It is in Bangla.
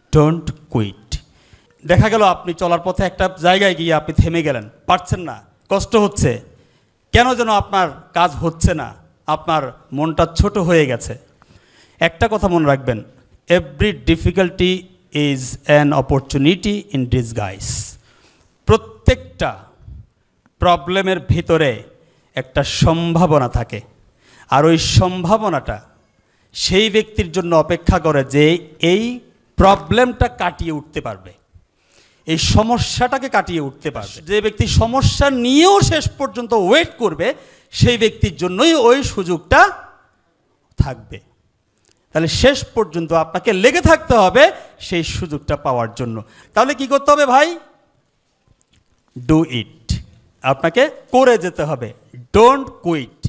Don't quit. দেখা গেল আপনি চলার পথে একটা জায়গায় গিয়ে আপনি থেমে গেলেন, পারছেন না, কষ্ট হচ্ছে, কেন যেন আপনার কাজ হচ্ছে না, আপনার মনটা ছোট হয়ে গেছে। একটা কথা মনে রাখবেন, every difficulty is an opportunity in disguise. প্রত্যেকটা প্রবলেমের ভিতরে একটা সম্ভাবনা থাকে, আর ওই সম্ভাবনাটা সেই ব্যক্তির জন্য অপেক্ষা করে যে এই প্রবলেমটা কাটিয়ে উঠতে পারবে, এই সমস্যাটাকে কাটিয়ে উঠতে পারবে। যে ব্যক্তি সমস্যা নিয়েও শেষ পর্যন্ত ওয়েট করবে, সেই ব্যক্তির জন্যই ওই সুযোগটা থাকবে। তাহলে শেষ পর্যন্ত আপনাকে লেগে থাকতে হবে সেই সুযোগটা পাওয়ার জন্য। তাহলে কি করতে হবে ভাই? ডু ইট, আপনাকে করে যেতে হবে। Don't quit.